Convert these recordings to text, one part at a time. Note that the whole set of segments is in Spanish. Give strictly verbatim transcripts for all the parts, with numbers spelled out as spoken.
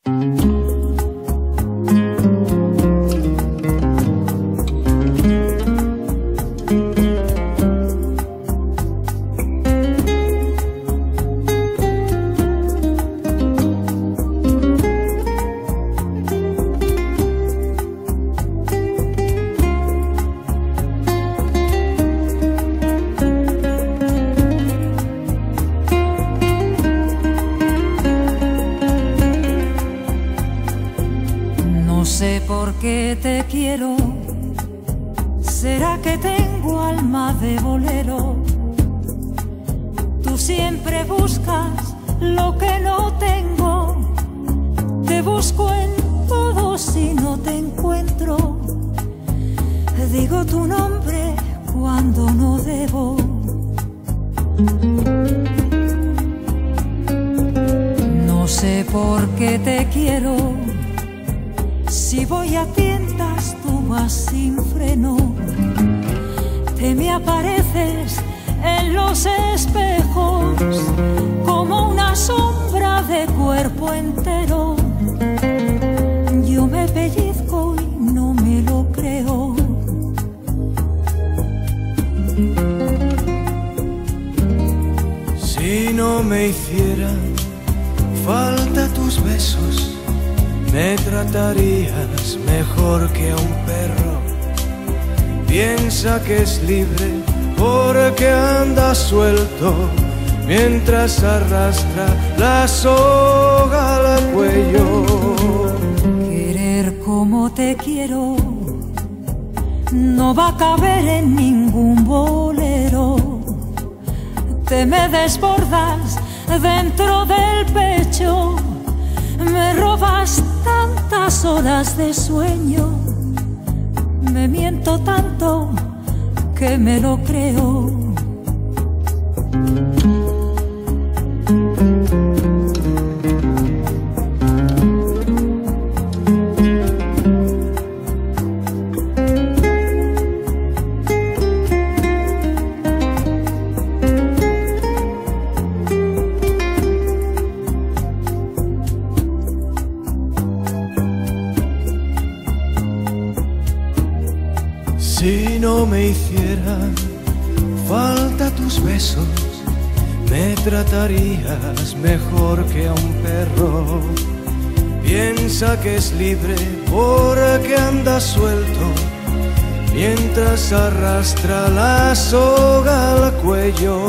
No sé por qué te quiero, será que tengo alma de bolero. Tú siempre buscas lo que no tengo, te busco en todo si no te encuentro. Digo tu nombre cuando no debo. No sé por qué te quiero, si voy a tientas tú vas sin freno. Te me apareces en los espejos como una sombra de cuerpo entero. Yo me pellizco y no me lo creo. Si no me hicieran falta tus besos, me tratarías mejor que a un perro. Piensa que es libre porque anda suelto mientras arrastra la soga al cuello. Querer como te quiero no va a caber en ningún bolero. Te me desbordas dentro del pecho, me robas tantas horas de sueño, me miento tanto que me lo creo. Si no me hicieran falta tus besos, me tratarías mejor que a un perro. Piensa que es libre porque anda suelto mientras arrastra la soga al cuello.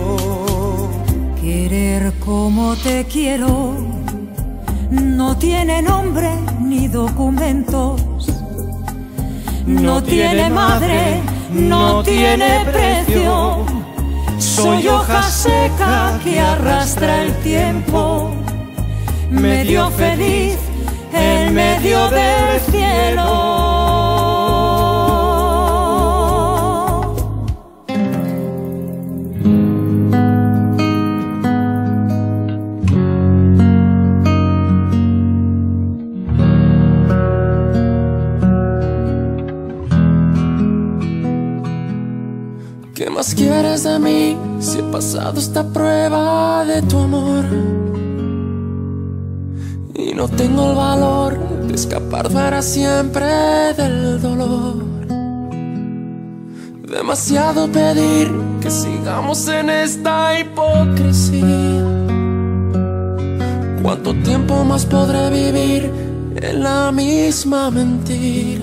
Querer como te quiero no tiene nombre ni documentos, no tiene madre, no tiene precio. Soy hoja seca que arrastra el tiempo, medio feliz en medio del cielo. ¿Qué más quieres de mí si he pasado esta prueba de tu amor? Y no tengo el valor de escapar para siempre del dolor. Demasiado pedir que sigamos en esta hipocresía. ¿Cuánto tiempo más podré vivir en la misma mentira?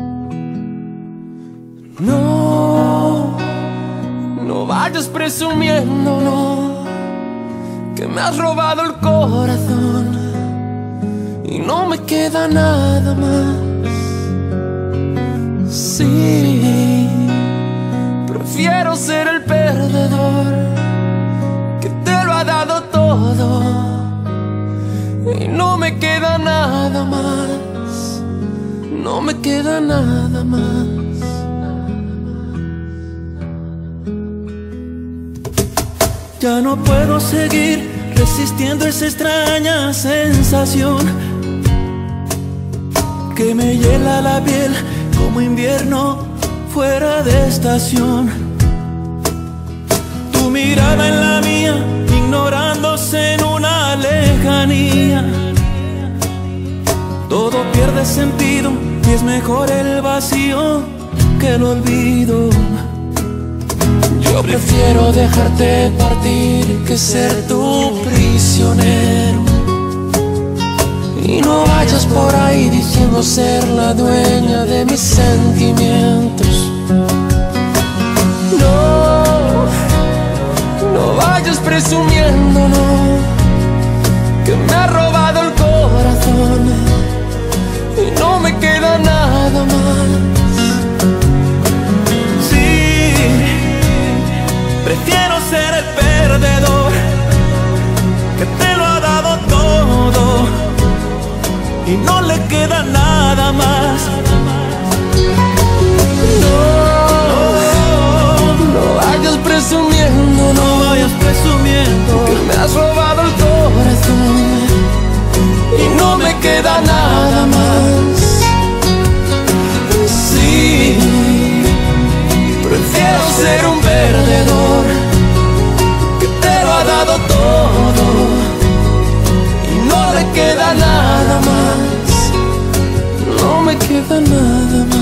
No, no vayas presumiendo, no, que me has robado el corazón y no me queda nada más. Sí, prefiero ser el perdedor que te lo ha dado todo y no me queda nada más, no me queda nada más. Ya no puedo seguir resistiendo esa extraña sensación que me hiela la piel como invierno fuera de estación. Tu mirada en la mía, ignorándose en una lejanía, sentido y es mejor el vacío que el olvido. Yo prefiero dejarte partir que ser tu prisionero. Y no vayas por ahí diciendo ser la dueña de mis sentimientos. No, no vayas presumiendo, no, que me ha robado el corazón y no me queda nada más. Sí, prefiero ser el perdedor que te lo ha dado todo y no le queda nada más. No, no vayas presumiendo, No vayas presumiendo que me has robado el corazón y no me queda nada más. Sí, prefiero ser un perdedor que te lo ha dado todo y no le queda nada más. No me queda nada más.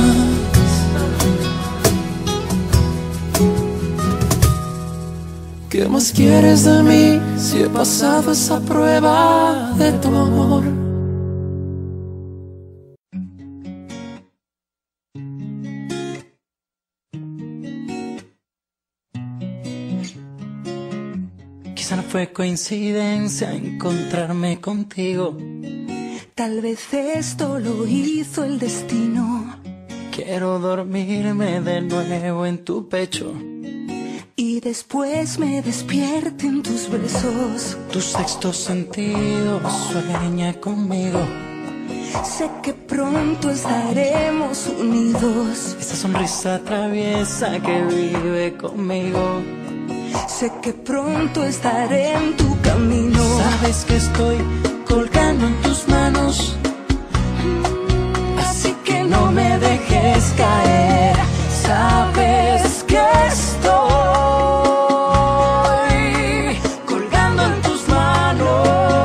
¿Qué más quieres de mí si he pasado esa prueba de tu amor? Quizá no fue coincidencia encontrarme contigo. Tal vez esto lo hizo el destino. Quiero dormirme de nuevo en tu pecho Y después me despierte en tus besos. tu sexto sentido sueña conmigo. Sé que pronto estaremos unidos. Esa sonrisa traviesa que vive conmigo. Sé que pronto estaré en tu camino. Sabes que estoy colgando en tus manos, Así que no me dejes caer. Sabes que estoy colgando en tus manos.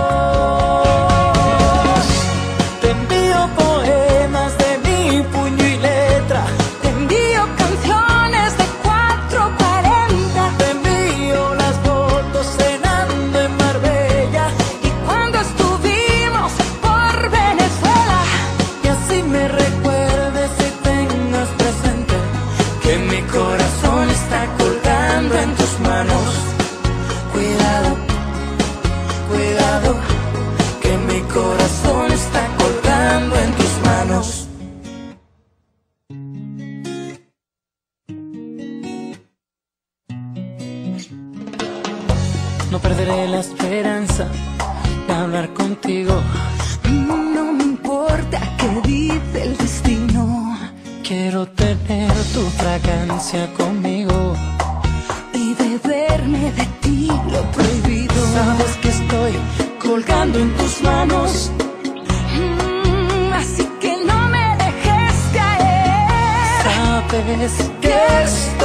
te envío poemas de mi puño y letra. Te envío canciones de cuatro cuarenta. Te envío las fotos cenando en Marbella Y cuando estuvimos por Venezuela, y así me recuerdes y tengas presente que mi corazón está colgando en tus manos. Cuidado, cuidado, que mi corazón está colgando en tus manos. No perderé la esperanza de hablar contigo. no me importa qué dice el destino. Quiero tener tu fragancia conmigo. Y beberme de ti lo prohibido. Sabes que estoy colgando en tus manos. Mm, Así que no me dejes caer. Sabes Que estoy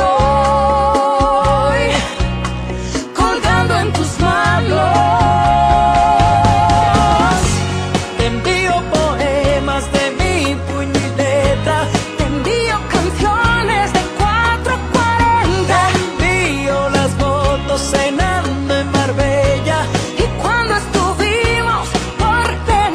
colgando en tus manos. te envío poemas de mi puño y letra. Te envío canciones de cuatro cuarenta. Te envío las fotos cenando en Marbella Y cuando estuvimos por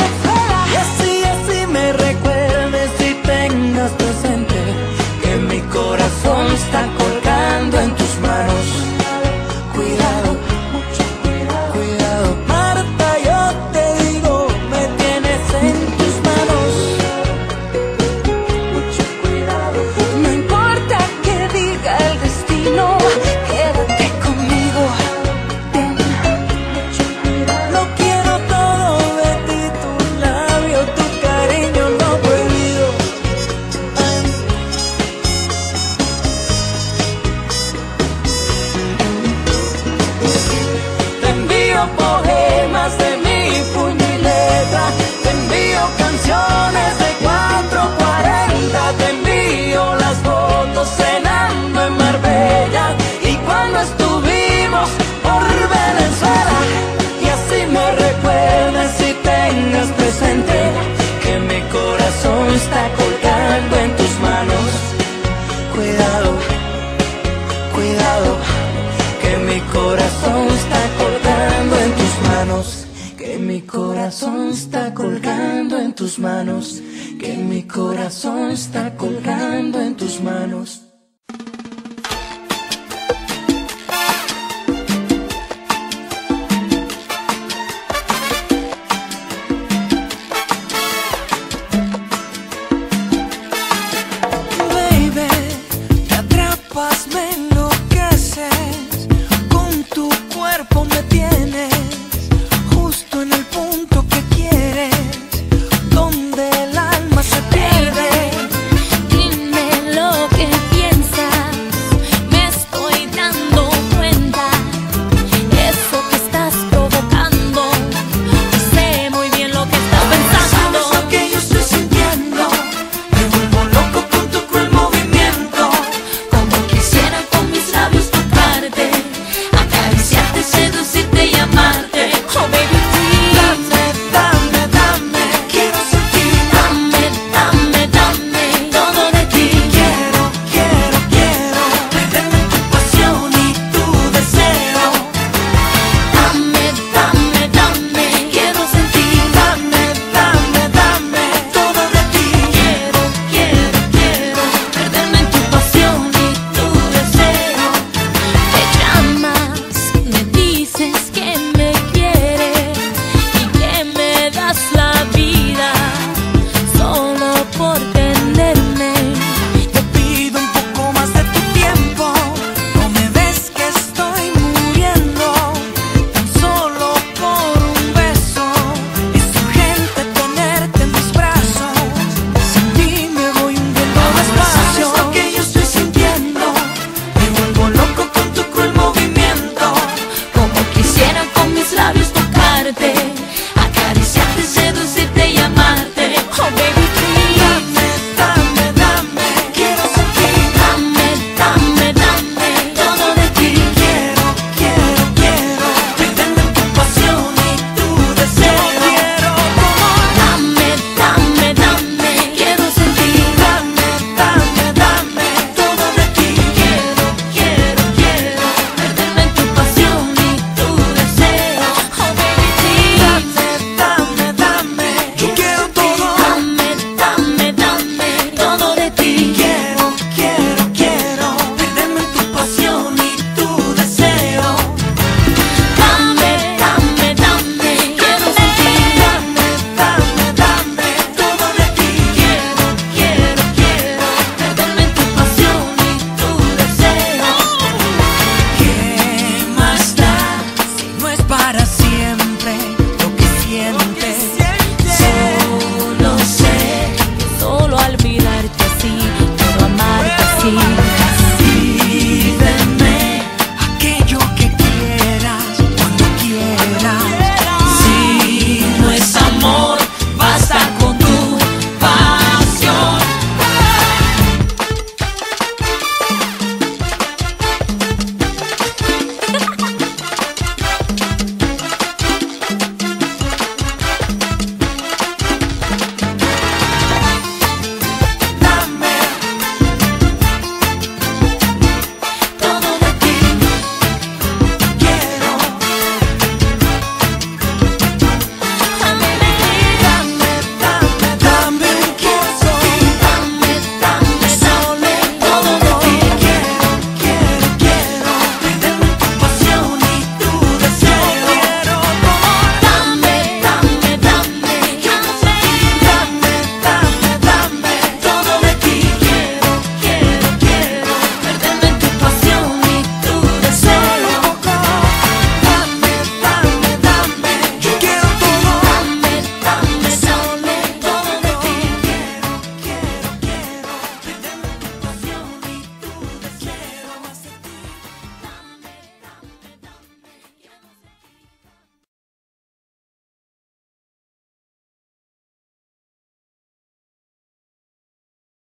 está colgando en tus manos, que mi corazón está colgando en tus manos.